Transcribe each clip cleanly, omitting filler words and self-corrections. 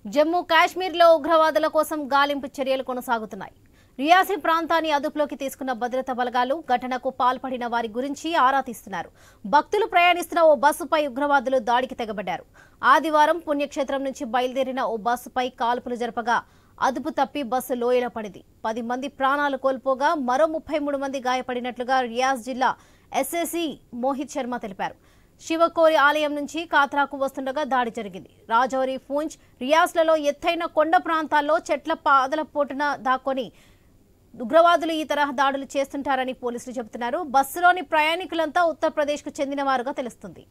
జమ్మూ కాశ్మీర్లో ఉగ్రవాదుల కోసం గాలింపు చర్యలు కొనసాగుతున్నాయి. రియాసీ ప్రాంతాన్ని అదుపులోకి తీసుకున్న భద్రతా బలగాలు ఘటనకు పాల్పడిన వారి గురించి ఆరా తీస్తున్నారు. భక్తులు ప్రయాణిస్తున్న ఓ బస్సుపై ఉగ్రవాదులు దాడికి తెగబడ్డారు. ఆదివారం పుణ్యక్షేత్రం నుంచి బయలుదేరిన ఓ బస్సుపై కాల్పులు జరపగా అదుపు తప్పి బస్సు లోయలో పడింది. 10 మంది ప్రాణాలు కోల్పోగా మరో 33 మంది గాయపడినట్లుగా రియాజ్ జిల్లా ఎస్ఎస్సీ మోహిత్ శర్మ తెలిపారు. శివకోరి ఆలయం నుంచి కాత్రాకు వస్తుండగా దాడి జరిగింది. రాజౌరి, పూంచ్, రియాస్లలో ఎత్తైన కొండ ప్రాంతాల్లో చెట్ల పాదల పోటున దాక్కొని ఉగ్రవాదులు ఈ తరహా దాడులు చేస్తుంటారని పోలీసులు చెబుతున్నారు. బస్సులోని ప్రయాణికులంతా ఉత్తరప్రదేశ్కు చెందిన వారుగా తెలుస్తుంది.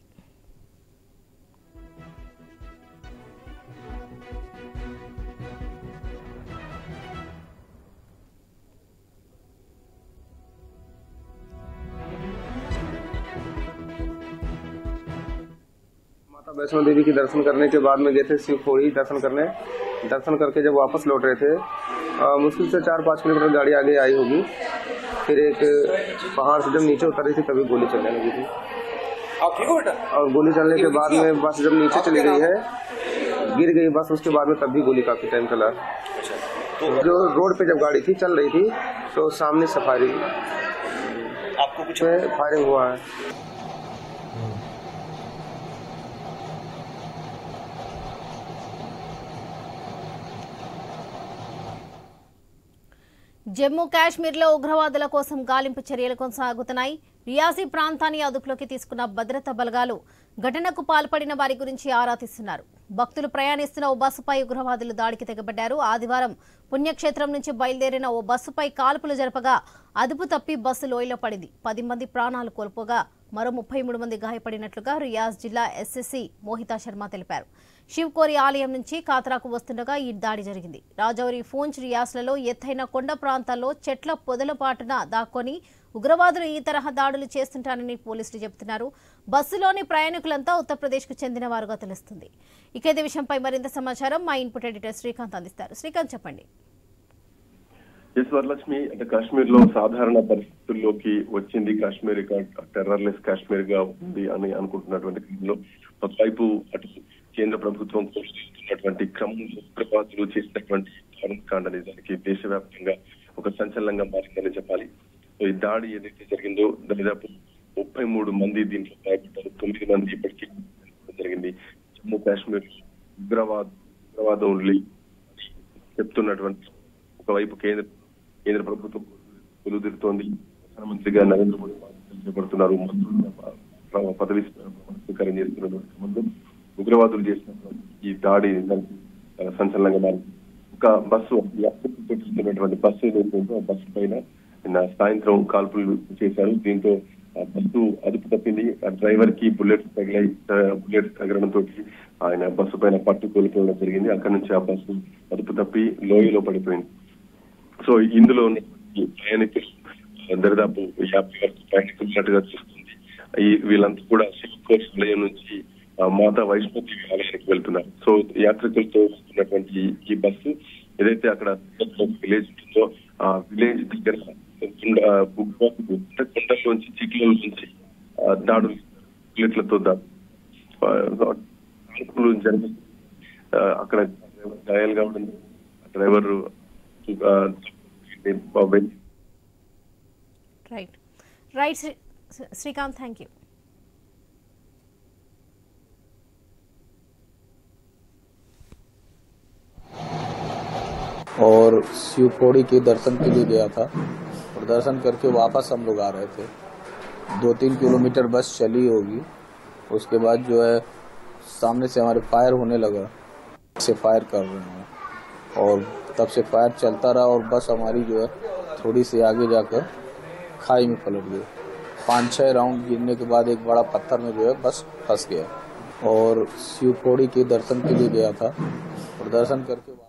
माता वैष्णो देवी के दर्शन करने के बाद में गए थे शिवखोरी दर्शन करके जब वापस लौट रहे थे मुश्किल से 4-5 किलोमीटर गाड़ी आगे आई होगी। फिर एक पहाड़ से जब नीचे उतर रही थी तभी गोली चलने लगी थी। और गोली चलने के बाद में बस जब नीचे चली गई है, गिर गई बस, उसके बाद में तब भी गोली काफी टाइम चला। जो रोड पे जब गाड़ी थी चल रही थी तो सामने से फायरिंग हुआ है। జమ్మూ కాశ్మీర్లో ఉగ్రవాదుల కోసం గాలింపు చర్యలు కొనసాగుతున్నాయి. రియాసీ ప్రాంతాన్ని అదుపులోకి తీసుకున్న భద్రతా బలగాలు ఘటనకు పాల్పడిన వారి గురించి ఆరా తీస్తున్నారు. భక్తులు ప్రయాణిస్తున్న ఓ బస్సుపై ఉగ్రవాదులు దాడికి తెగబడ్డారు. ఆదివారం పుణ్యక్షేత్రం నుంచి బయలుదేరిన ఓ బస్సుపై కాల్పులు జరపగా అదుపు తప్పి బస్సు లోయలో పడింది. 10 మంది ప్రాణాలు కోల్పోగా మరో 33 మంది గాయపడినట్లుగా రియాజ్ జిల్లా ఎస్ఎస్సీ మోహితా శర్మ తెలిపారు. శివకోరి ఆలయం నుంచి కాత్రాకు వస్తుండగా ఈ దాడి జరిగింది. రాజౌరి, పూంచ్, రియాస్లలో ఎత్తైన కొండ ప్రాంతాల్లో చెట్ల పొదలపాటున దాక్కొని ఉగ్రవాదులు ఈ తరహా దాడులు చేస్తుంటారని పోలీసులు చెబుతున్నారు. బస్సులోని ప్రయాణికులంతా ఉత్తరప్రదేశ్కు చెందిన వారుగా తెలుస్తుంది. ఇక ఇదే విషయంపై మరింత సమాచారం మా ఇన్పుట్ ఎడిటర్ శ్రీకాంత్ అందిస్తారు. శ్రీకాంత్, చెప్పండి. వరలక్ష్మి, అంటే కాశ్మీర్ లో సాధారణ పరిస్థితుల్లోకి వచ్చింది. కాశ్మీర్ టెర్రర్లెస్ కాశ్మీర్ గా ఉంది అని అనుకుంటున్నటువంటి క్రమంలో ఒకవైపు అటు కేంద్ర ప్రభుత్వం కోరుతున్నటువంటి క్రమంలో ఉగ్రవాదులు చేసినటువంటి కాండ నిజానికి దేశవ్యాప్తంగా ఒక సంచలనంగా మారిందని చెప్పాలి. ఈ దాడి ఏదైతే జరిగిందో దాదాపు 33 మంది దీంట్లో గాయపడ్డారు. 9 మంది ఇప్పటికీ జరిగింది. జమ్మూ కాశ్మీర్ ఉగ్రవాదం చెప్తున్నటువంటి ఒకవైపు కేంద్ర ప్రభుత్వం కొలుదిరుతోంది. ప్రధానమంత్రిగా నరేంద్ర మోడీ చేపడుతున్నారు. పదవి స్వీకారం చేస్తున్నటువంటి క్రమంలో ఉగ్రవాదులు చేసినటువంటి ఈ దాడి సంచలనంగా మారింది. ఒక బస్సు పెట్టిస్తున్నటువంటి బస్సు పైన సాయంత్రం కాల్పులు చేశారు. దీంతో బస్సు అదుపు తప్పింది. డ్రైవర్ కి బుల్లెట్స్ తగలడంతో ఆయన బస్సు పైన పట్టు కోల్పోవడం జరిగింది. అక్కడి నుంచి ఆ బస్సు అదుపు తప్పి లోయలో పడిపోయింది. సో ఇందులో ప్రయాణికులు దాదాపు 50 వరకు ప్రయాణికులు ఉన్నట్టుగా చూస్తుంది. వీళ్ళంతా కూడా శివకోరి ఆలయం నుంచి మాతా వైష్ణోదేవి ఆలయానికి వెళ్తున్నారు. సో యాత్రికులతో వస్తున్నటువంటి ఈ బస్సు ఏదైతే అక్కడ విలేజ్ ఉంటుందో ఆ విలేజ్ దగ్గర కొండలోంచి చిక్కుల నుంచి దాడులు బుల్లెట్లతో దాడులు జరిగి అక్కడ గాయాలు కావడం, driver right Srikanth, thank you. और शिवखोड़ी के दर्शन के लिए गया था और दर्शन करके वापस हम लोग आ रहे थे। 2-3 किलोमीटर बस चली होगी। उसके बाद जो है सामने से हमारे फायर होने लगा, से फायर कर रहे हैं और तब से फायर चलता रहा और बस हमारी जो है थोड़ी सी आगे जाकर खाई में पलट गई। 5-6 राउंड गिरने के बाद एक बड़ा पत्थर में जो है बस फंस गया। और शिवखोड़ी के दर्शन के लिए गया था और दर्शन करके